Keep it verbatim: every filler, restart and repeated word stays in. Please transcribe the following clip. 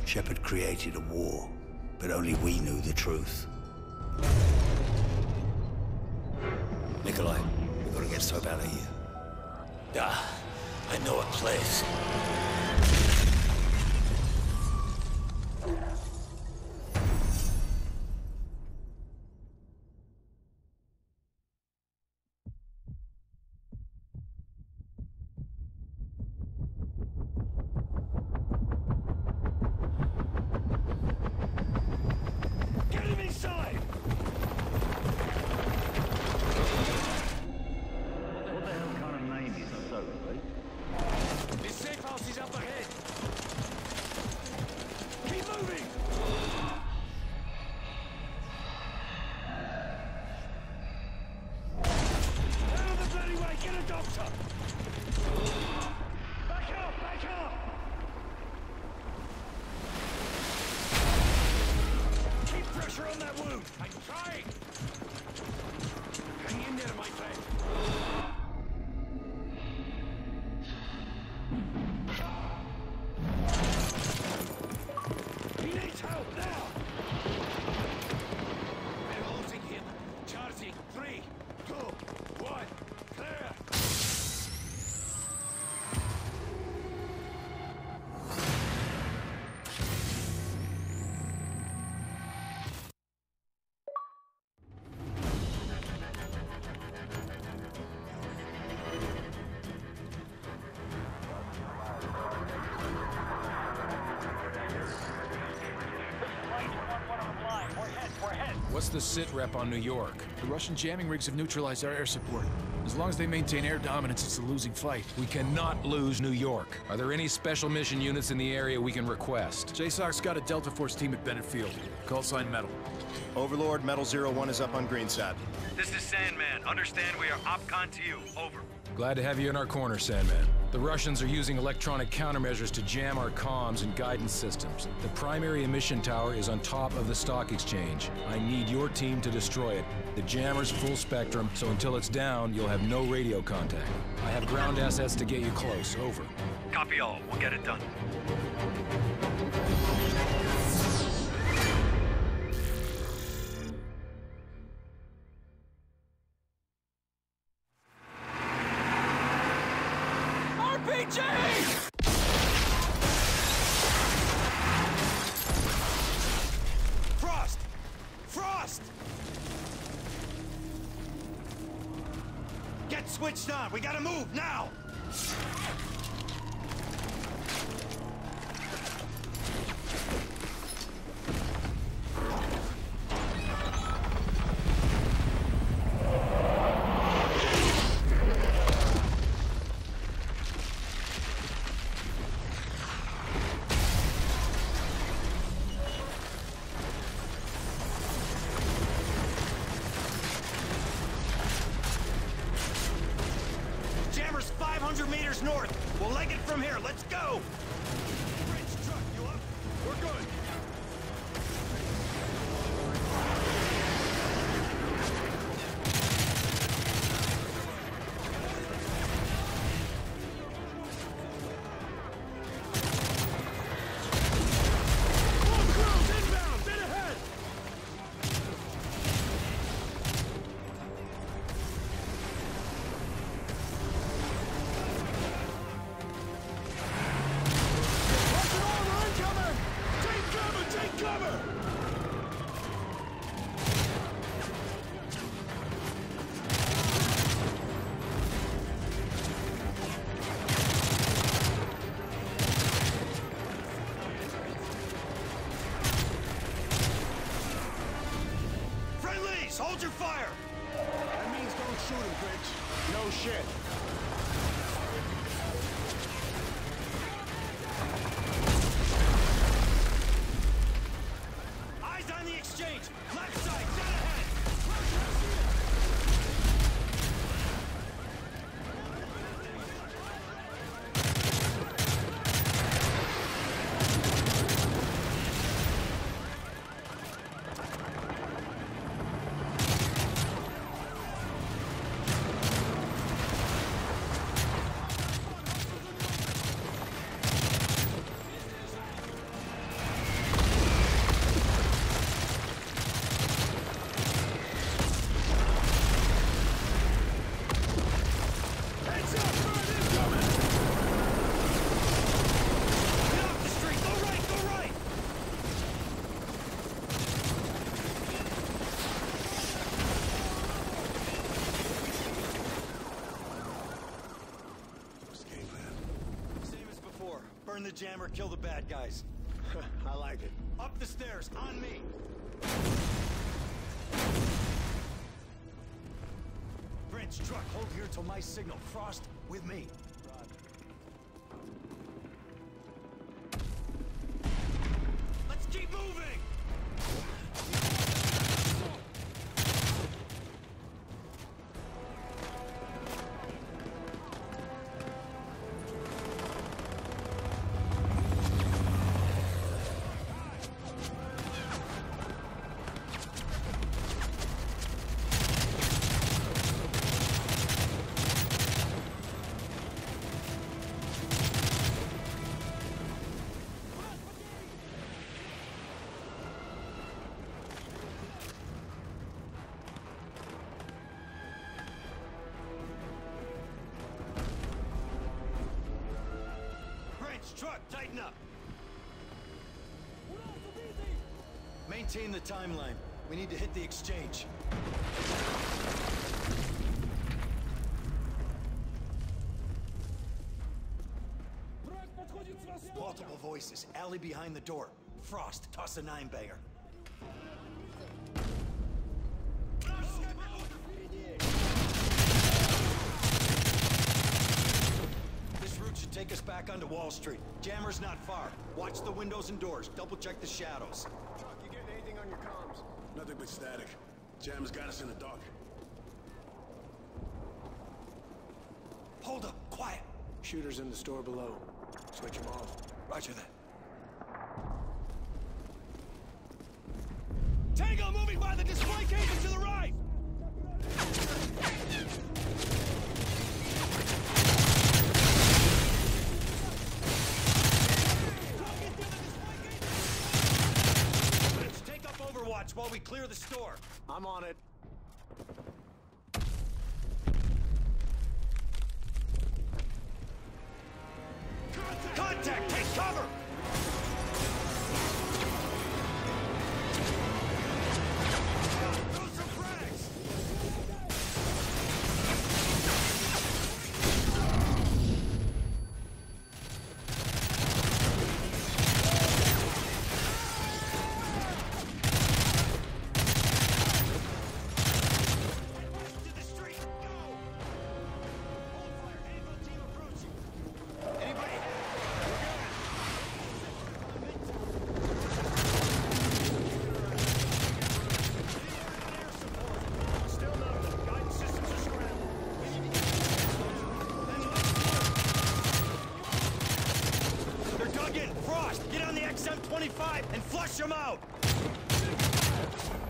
Shepard created a war, but only we knew the truth. Nikolai, we gotta get Soap out of here. Ah, I know a place. What's the sit rep on New York? The Russian jamming rigs have neutralized our air support. As long as they maintain air dominance, it's a losing fight. We cannot lose New York. Are there any special mission units in the area we can request? J SOC's got a Delta Force team at Bennett Field. Call sign Metal. Overlord, Metal Zero One is up on Greenside. This is Sandman. Understand we are OpCon to you. Over. Glad to have you in our corner, Sandman. The Russians are using electronic countermeasures to jam our comms and guidance systems. The primary emission tower is on top of the stock exchange. I need your team to destroy it. The jammer's full spectrum, so until it's down, you'll have no radio contact. I have ground assets to get you close. Over. Copy all. We'll get it done. Frost! Frost! Get switched on! We gotta move, now! five hundred meters north. We'll leg it from here. Let's go! Bridge truck, you up? We're good. Hold your fire! That means don't shoot him, Bridge. No shit. Eyes on the exchange! Left side, dead ahead! the jammer, kill the bad guys. I like it. Up the stairs, on me! Prince, truck, hold here till my signal. Frost, with me. Let's keep moving! Truck, tighten up! Maintain the timeline. We need to hit the exchange. Multiple voices. Alley behind the door. Frost, toss a nine banger. Should take us back onto Wall Street. Jammer's not far. Watch the windows and doors. Double check the shadows. Doc, you getting anything on your comms? Nothing but static. Jam's got us in the dark. Hold up, quiet. Shooters in the store below. Switch them off. Roger that. Tango moving by the display cable to the right! Watch while we clear the store. I'm on it. Contact! Take cover! Throw some frags! Get on the X M twenty-five and flush them out!